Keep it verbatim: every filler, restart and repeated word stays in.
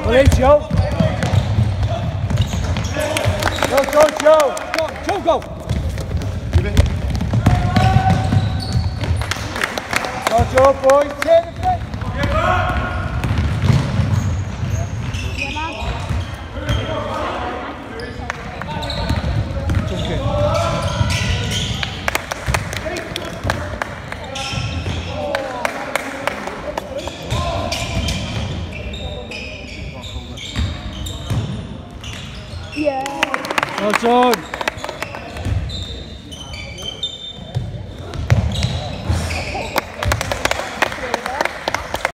Go in, Joe. Go, go, Joe. Go, Joe, go. Give it. Go, Joe, boys. Turn the play. Yeah. Well done.